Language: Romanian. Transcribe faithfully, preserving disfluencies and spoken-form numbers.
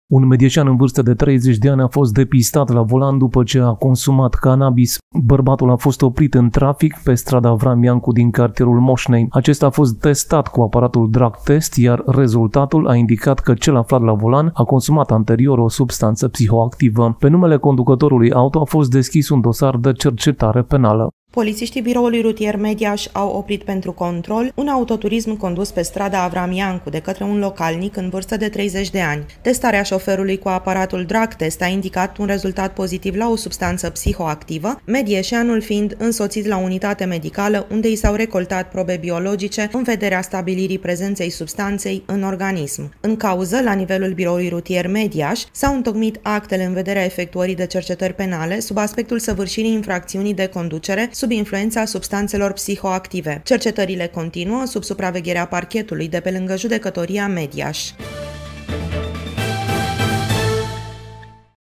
Un medieșan în vârstă de treizeci de ani a fost depistat la volan după ce a consumat cannabis. Bărbatul a fost oprit în trafic pe strada Avram Iancu din cartierul Moșnei. Acesta a fost testat cu aparatul drug test, iar rezultatul a indicat că cel aflat la volan a consumat anterior o substanță psihoactivă. Pe numele conducătorului auto a fost deschis un dosar de cercetare penală. Polițiștii biroului rutier Mediaș au oprit pentru control un autoturism condus pe strada Avram Iancu de către un localnic în vârstă de treizeci de ani. Testarea șoferului cu aparatul drug test a indicat un rezultat pozitiv la o substanță psihoactivă, medieșanul fiind însoțit la unitate medicală unde i s-au recoltat probe biologice în vederea stabilirii prezenței substanței în organism. În cauză, la nivelul biroului rutier Mediaș, s-au întocmit actele în vederea efectuării de cercetări penale sub aspectul săvârșirii infracțiunii de conducere sub influența substanțelor psihoactive. Cercetările continuă sub supravegherea parchetului de pe lângă judecătoria Mediaș.